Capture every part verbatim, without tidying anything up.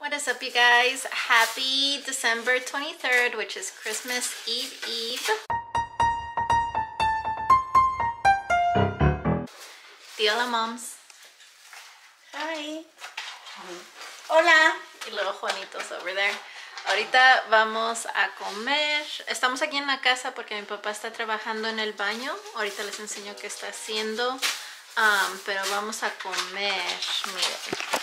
What is up, you guys? Happy December twenty-third, which is Christmas Eve Eve. Di hola, moms. Hi. Hola. Y luego Juanitos over there. Ahorita vamos a comer. Estamos aquí en la casa porque mi papá está trabajando en el baño. Ahorita les enseño qué está haciendo. Um, pero vamos a comer. Miren.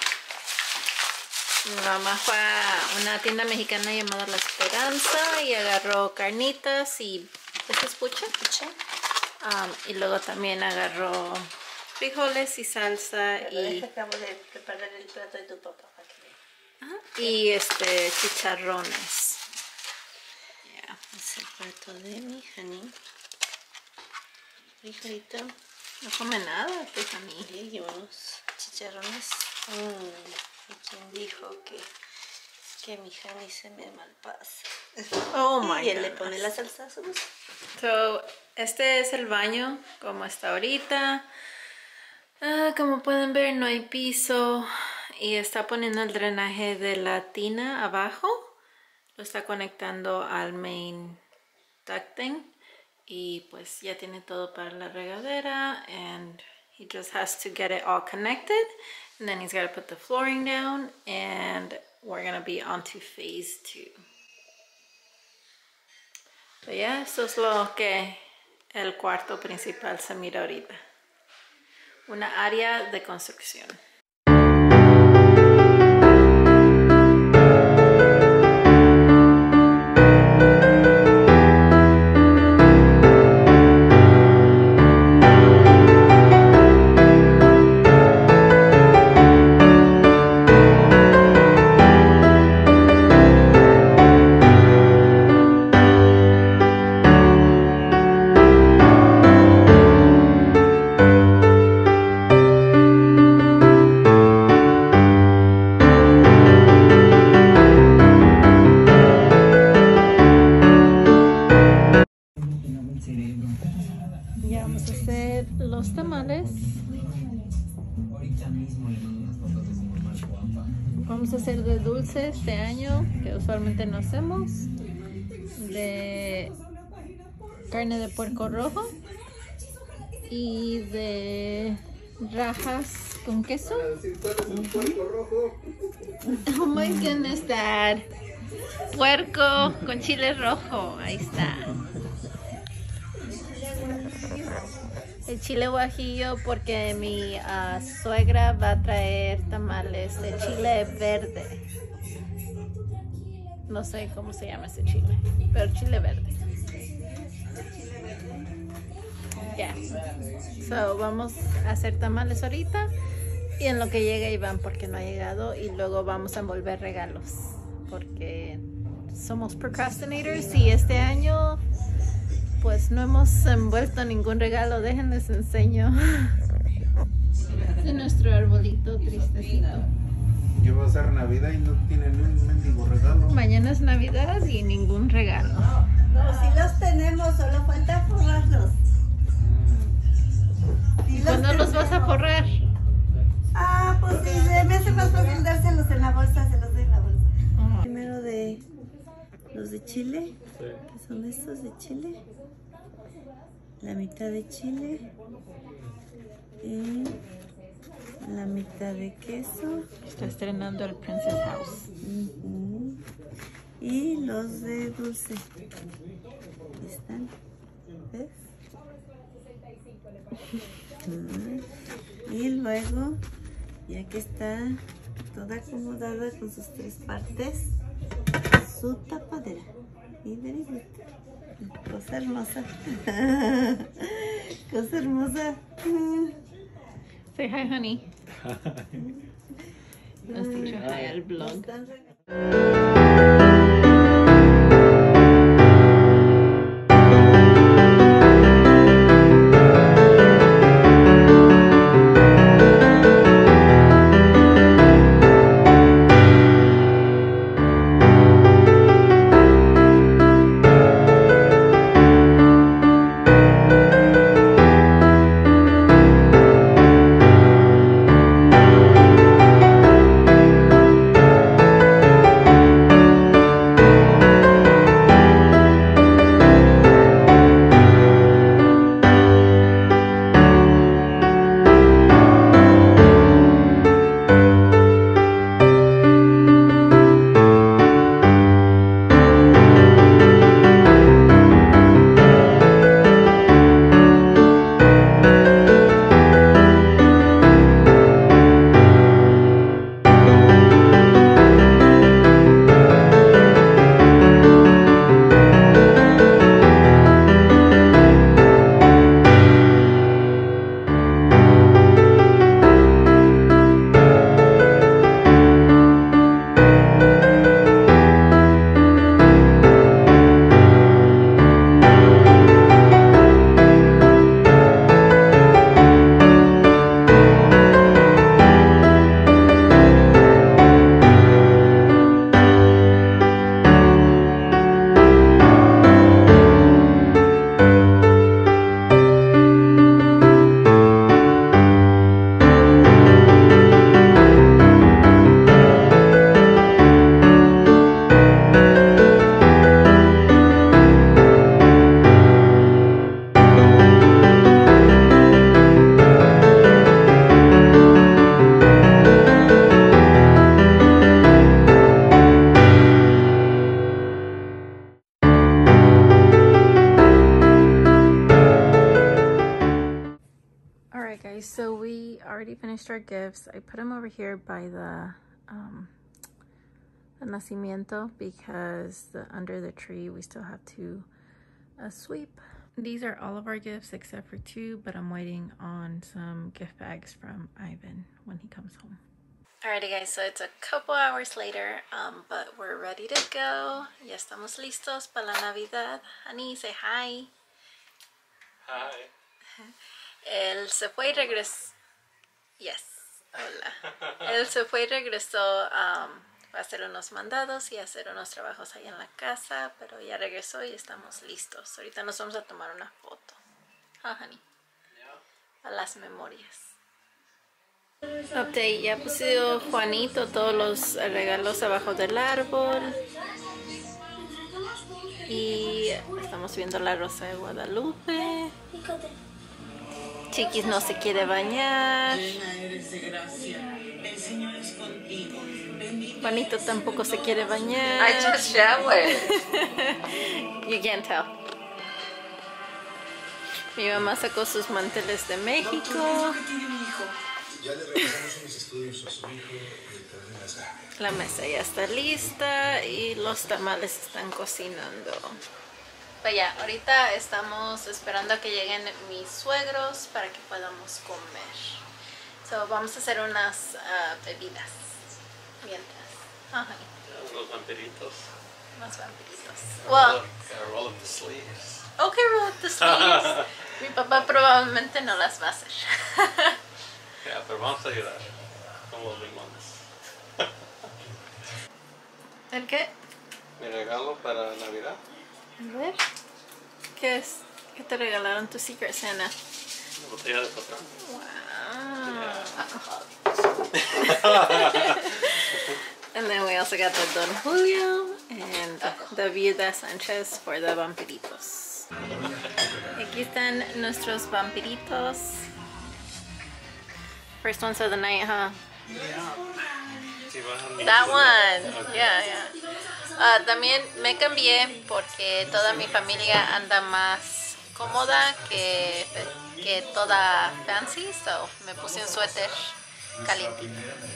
Mi mamá fue a una tienda mexicana llamada La Esperanza y agarró carnitas y ¿este es puche? Puche. Um, y luego también agarró frijoles y salsa. Pero y acabo de preparar el plato de tu papá para que vea. Ajá. Y este chicharrones. Yeah. Es el plato de mi honey. Frijolito. No come nada, Tiffany. Y unos chicharrones. Mm. ¿Y quién dijo que, que mi honey se me malpasa? Oh my Y él God. le pone la salsa a su gusto. So, este es el baño como está ahorita. Ah, como pueden ver, no hay piso. Y está poniendo el drenaje de la tina abajo. Lo está conectando al main ducting. Y pues ya tiene todo para la regadera. And he just has to get it all connected. And then he's got to put the flooring down. And we're going to be on to phase two. So yeah, eso es lo que el cuarto principal se mira ahorita. Una área de construcción. Ya vamos a hacer los tamales. Vamos a hacer de dulce este año, que usualmente no hacemos. De carne de puerco rojo. Y de rajas con queso. Oh my goodness, Dad. Puerco con chile rojo. Ahí está. El chile guajillo porque mi uh, suegra va a traer tamales de chile verde. No sé cómo se llama ese chile, pero chile verde. Ya. Yeah. So, vamos a hacer tamales ahorita y en lo que llega Iván porque no ha llegado y luego vamos a envolver regalos porque somos procrastinators y este año pues no hemos envuelto ningún regalo. Déjenles enseño. Este es nuestro arbolito tristecito. Ya va a ser Navidad y no tiene ni un mendigo regalo. Mañana es Navidad y ningún regalo. No, si los tenemos, solo falta forrarlos. ¿Y cuándo los vas a forrar? Ah, pues sí, me hace más fácil dárselos en la bolsa, se los doy en la bolsa. Oh. Primero de los de chile, sí. Que son estos de chile. La mitad de chile y la mitad de queso. Está estrenando el Princess House. Uh-huh. Y los de dulce. Aquí están. ¿Ves? Uh-huh. Y luego, ya que está toda acomodada con sus tres partes, su tapadera. Y very good. Cosa hermosa. Cosa hermosa. Say hi, honey. Nos dicho hi al blog. we finished our gifts. I put them over here by the um, the nacimiento because the, under the tree we still have to uh, sweep. These are all of our gifts except for two, but I'm waiting on some gift bags from Ivan when he comes home. Alrighty guys, so it's a couple hours later, um, but we're ready to go. Ya estamos listos para la Navidad. Honey, say hi. Hi. Él se fue y regresó. Yes, hola. Él se fue y regresó um, a hacer unos mandados y a hacer unos trabajos ahí en la casa, pero ya regresó y estamos listos. Ahorita nos vamos a tomar una foto. Ah, honey. A las memorias. Update, ya puso Juanito todos los regalos abajo del árbol. Y estamos viendo la Rosa de Guadalupe. Chiquis no se quiere bañar. Juanito tampoco se quiere bañar. I just showered. You can't tell. Mi mamá sacó sus manteles de México. Ya le revisamos unos estudios a su hijo y el tren de las ganas. La mesa ya está lista y los tamales están cocinando. Pero ya, ahorita estamos esperando a que lleguen mis suegros para que podamos comer. So, vamos a hacer unas uh, bebidas mientras. Uh -huh. Unos vampiritos. Unos vampiritos. Well, Well, gotta roll up the sleeves. okay, roll up the sleeves. Mi papá probablemente no las va a hacer. Ya, pero vamos a ayudar. Como los limones. ¿El qué? Mi regalo para Navidad. A ver. ¿Qué es? ¿Qué te regalaron tu Secret Santa? Una botella de patrón. Wow. And then we also got the Don Julio and the Viuda Sanchez for the vampiritos. Aquí están nuestros vampiritos. First ones of the night, huh? That one. Okay. Yeah, yeah. Uh, también me cambié porque toda mi familia anda más cómoda que, que toda fancy, so me puse un suéter calientito.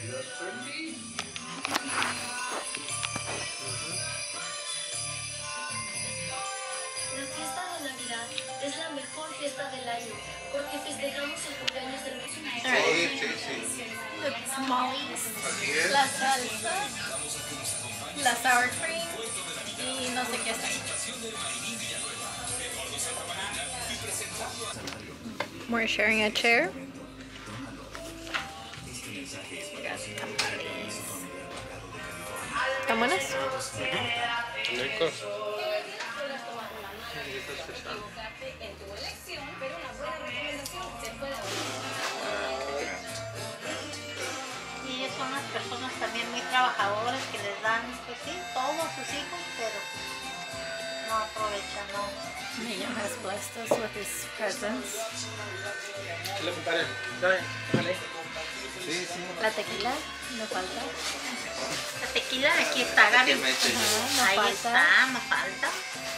La fiesta de Navidad es la mejor fiesta del año porque festejamos el cumpleaños del Jesús. Sí, sí, sí. The tamales, Así es. la salsa, la sour cream y no sé qué está ahí. We're sharing a chair. ¿Están buenas? Ricos. Y ellos son unas personas también muy trabajadoras que les dan, pues sí, todo a sus hijos, pero no aprovechan, no. Miguel has blessed us with his presence. Sí, sí. La tequila, no falta. La tequila aquí está, Gaby. no Ahí falta. está, no falta.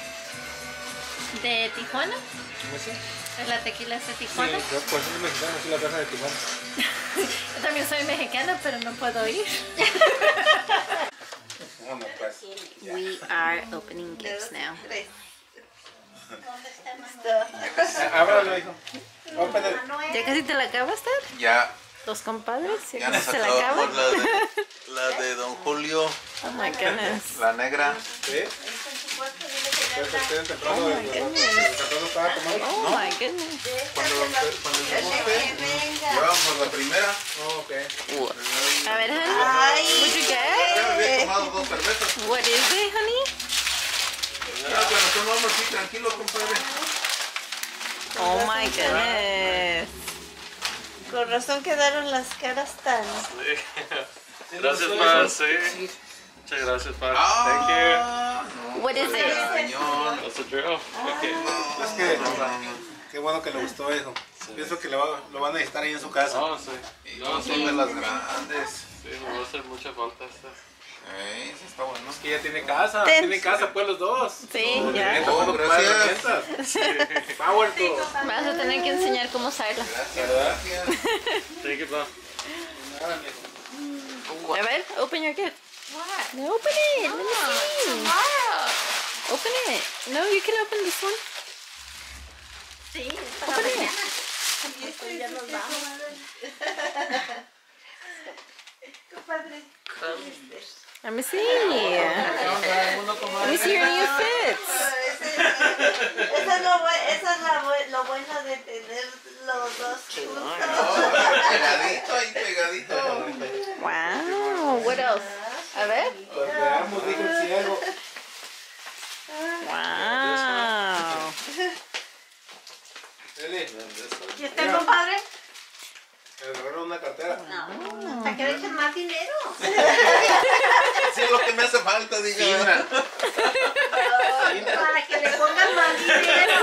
¿De Tijuana? ¿Cómo es eso? ¿La tequila es de Tijuana? Sí, yo pues soy mexicano, soy la casa de Tijuana. Yo también soy mexicana, pero no puedo ir. Bueno, pues. We are opening gifts now. Ábralo, hijo. Ópene. ¿Ya casi te la acabas, Ted? Ya, Los compadres, ¿ya ya casi nos se la acaban? acabamos la de, la de Don Julio, Oh my goodness. la negra. ¿Sí? Ustedes ustedes temprano, desde temprano estaba tomando. Oh my goodness. Cuando, cuando llegó usted, llevábamos la primera. Oh, ok. A ver, honey. What'd you Ya get? me había tomado dos cervezas. What is it, honey? Ya, bueno, tomamos así, tranquilo, compadre. Oh my goodness. Con razón quedaron las caras tan... Gracias, pa. Sí. Muchas gracias, pa. Ah, no, What is it? cañón. Thank you. That's a drill. Okay. Es que, qué bueno que le gustó eso. Sí. Pienso que lo, va- lo van a necesitar ahí en su casa. No, sí. Y No, no sí. son de las grandes. Sí, me va a hacer mucha falta esta. Eh, eso está bueno. Que ya tiene casa, Ten. tiene casa pues los dos. Sí, ya. Herramientas, Oh, bueno, para gracias. herramientas. Power tools. Vas a tener que enseñar cómo usarla. Gracias, gracias. Thank you, pa. A ver, open your gift. What? No, open it. Let me see. Open it. No, you can open this one. Sí, para Open it. mañana. Después ya nos vamos. Compadre. Let me see. Let me see your new fits. Eso es lo, bu- eso es la bu- lo bueno de tener los dos juntos. Oh, pegadito ahí, pegadito. Wow. What else? A ver. Pues veamos, dijo el ciego. Wow. Eli, ¿Y este compadre? me agarraron una cartera. Hasta que le echen más dinero. Sí, es lo que me hace falta, diga. Para que le pongan más dinero.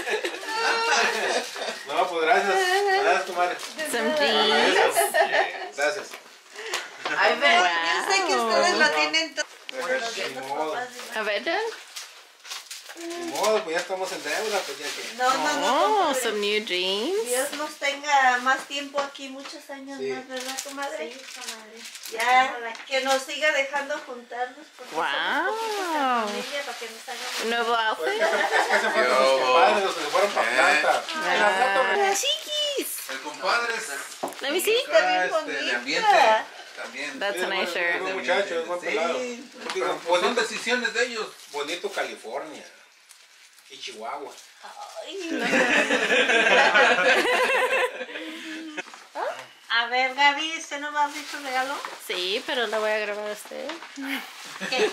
No, pues gracias. Gracias, comadre. Some jeans. Gracias. Ay, pero yo sé que ustedes lo tienen todo. Ni modo. A ver, Dan. Ni modo, pues ya estamos en deuda, pues ya que. No, no, no, Oh, compadre. some new jeans. Dios nos tenga más tiempo aquí, muchos años Sí. más, ¿verdad, comadre? Sí, comadre. Ya, que nos siga dejando juntarnos porque Wow. somos poquitos en familia para que nos hagamos. Nuevo Pues es outfit. que, es que se fueron con Yo. sus compadres, los que se fueron para Eh. planta. En la planta, Ah, chiquis. El compadre es Let me see. Está bien este, de bonita. ambiente. También. That's a nice Es shirt. buen muchacho, es buen pelado. Sí, Digo, pero pues son bonito, decisiones de ellos. bonito California y Chihuahua. A ver, Gaby, ¿usted no va a abrir su regalo? Sí, pero la voy a grabar a usted. ¿Qué?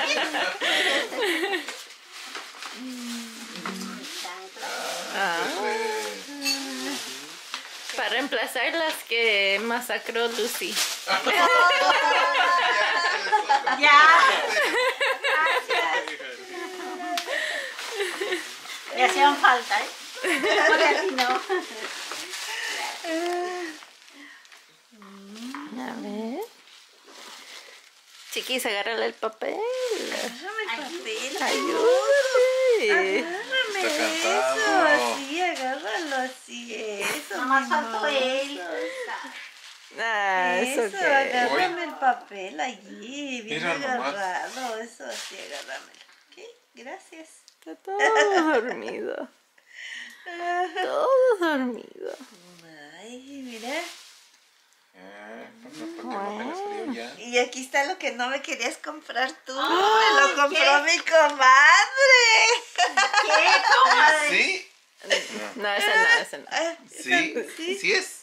Ah, Eh, para reemplazar las que masacró Lucy. Ya. Le hacían falta, ¿eh? Porque aquí no. A ver. Chiquis, agárrale el papel. Papel, Ayúdame. agárrame Está eso, cansado. así, agárralo así, eso. Nomás mi faltó amor. él. Ah, Eso, eso que. agárrame el papel allí, bien Mira nomás. agarrado, eso así, agárramelo. ¿Ok? Gracias. Está todo dormido. Todo dormido. Ay, mira. eh, pues no, para que no tengas frío ya. Y aquí está lo que no me querías comprar tú. Ay, me lo compró mi comadre. ¿Qué, comadre? Sí, No, ese no, ese no. Ah, sí, sí es.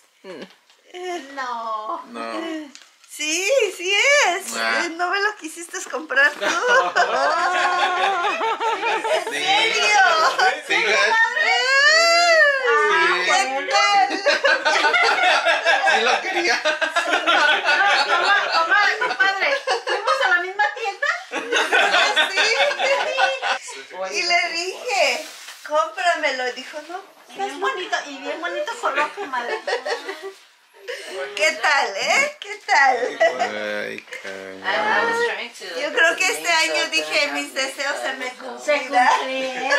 No. No. Sí, sí es. Ah. Eh, No me lo quisiste comprar tú. ¿En Sí. serio? Sí, gas- Ah, ¿qué tal? sí lo quería. No, comadre, comadre, compadre. ¿Fuimos a la misma tienda? Sí. Y le dije, cómpramelo. Y dijo, no. Bien bonito, y bien bonito color, comadre. ¿Qué tal, eh? ¿Qué tal? Ay, cabrón. Yo creo que este año dije, mis deseos se me Se cumplirán. cumplieron.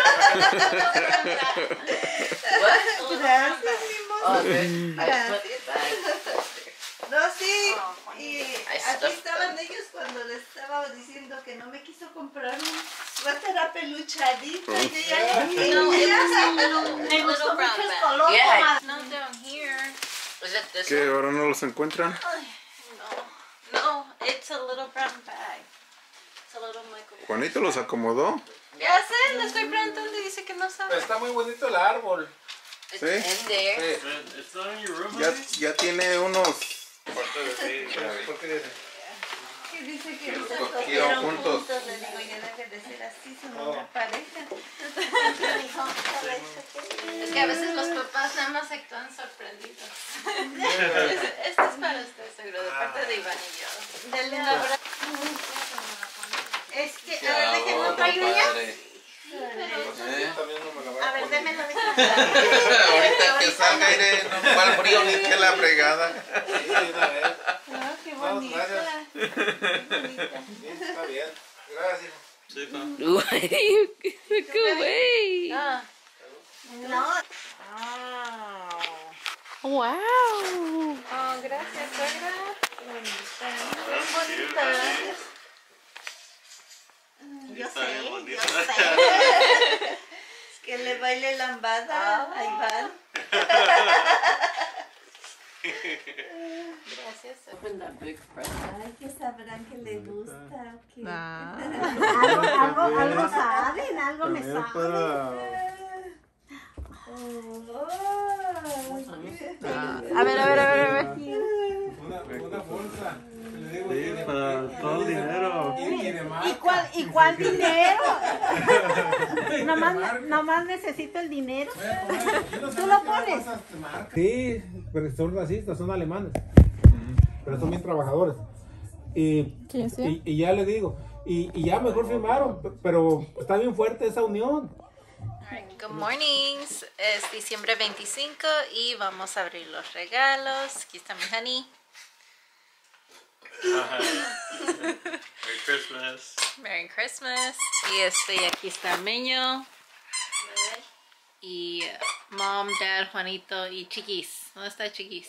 Gracias, mi moza. No, sí. Y aquí estaban ellos cuando les estaba diciendo que no me quiso comprar un suéter apeluchadito. Y yo ya lo quería. Me gustó mucho el color, Yeah. comadre. No, down here. Was it this ¿Qué? ¿Ahora no los encuentran? No, no, it's a little brown bag. It's a little Michael. Juanito los acomodó. Ya sé, le estoy preguntando y dice que no sabe. Está muy bonito el árbol. It's Sí. in there? Sí. It's not in your room, Ya, honey? ya tiene unos. Parte de ti. ¿Por qué dice? Que dice que Que los los cogieron cogieron juntos. juntos. Le digo, ya debe de ser así, son Oh. una pareja. Es que a veces los papás nada más actúan sorprendidos. Este es para usted, seguro, de parte de Iván y yo. Dale un abrazo. Es que, a ver, déjenme traigo ya. Padre. También no me la voy A a ver, poner. démelo. Ahorita que salga, iré, no va el frío ni que la fregada. Sí, de una vez. Ah, qué No, bonita. gracias. Qué bonita. Sí, está bien. Gracias, hijo. Sí, pa. Look away. No. Wow. Oh, gracias, suegra. Qué bonita. Yo Está sé, bien yo bonita. sé. Que le baile lambada. Ahí va. Gracias. Ay, que sabrán que le gusta. Que... Algo, algo, algo saben, algo me También saben. Oh, A ver, a ver, a ver, a ver. Una, una bolsa. Le digo, Sí, para todo el dinero. y, y de ¿Y marca. cuál, ¿Y cuál dinero? nomás, nomás necesito el dinero. ¿Tú lo pones? Sí, pero son racistas, son alemanes. Pero son bien trabajadores. Y, y, y ya le digo, y, y ya mejor firmaron, p- pero está bien fuerte esa unión. Alright, good mornings. Es diciembre veinticinco y vamos a abrir los regalos. Aquí está mi honey. Merry Christmas. Merry Christmas. Y este, y aquí está Meño. Y Mom, Dad, Juanito y Chiquis. ¿Dónde está Chiquis?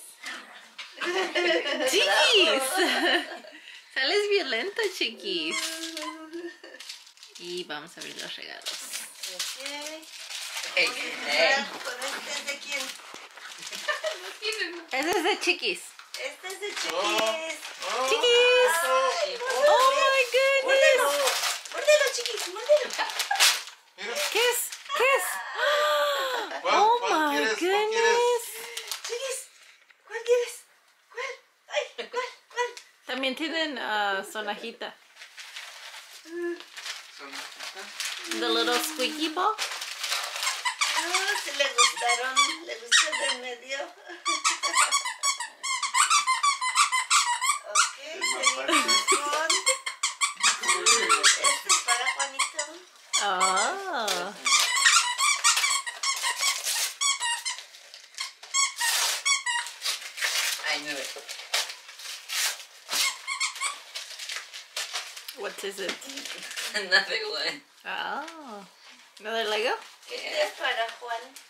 ¡Chiquis! Sales violento, Chiquis. Y vamos a abrir los regalos. ¿Este es de quién? Ese es de Chiquis. Este es de Chiquis. Chiquis! Ay, Oh my goodness! Mórdelo, Chiquis, mórdelo. ¿Qué es? ¿Qué es? ¿Cuál- Oh cuál my quieres? ¿Cuál quieres? goodness! Chiquis, ¿cuál quieres? ¿Cuál? Ay, ¿cuál? ¿Cuál? También tienen uh, sonajita. The little squeaky ball. Ah, si le gustaron, le gustó el del medio. Ok, seguimos con... Este es para Juanito. Oh. I knew it. What is it? Another one. Oh. Another Lego? Este es para Juan.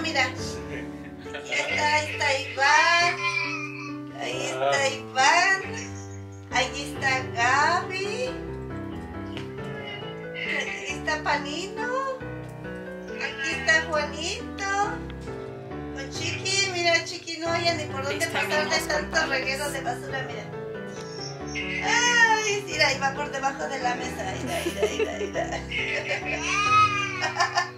mira. Ya está, ahí está Iván. Ahí está Iván. Ahí está Gaby. Ahí está Panino. Aquí está Juanito. O Chiqui, mira Chiqui, no haya ni por dónde pasar de tantos regueros de basura, mira. Ay, mira, ahí va por debajo de la mesa. Mira, mira, mira, mira.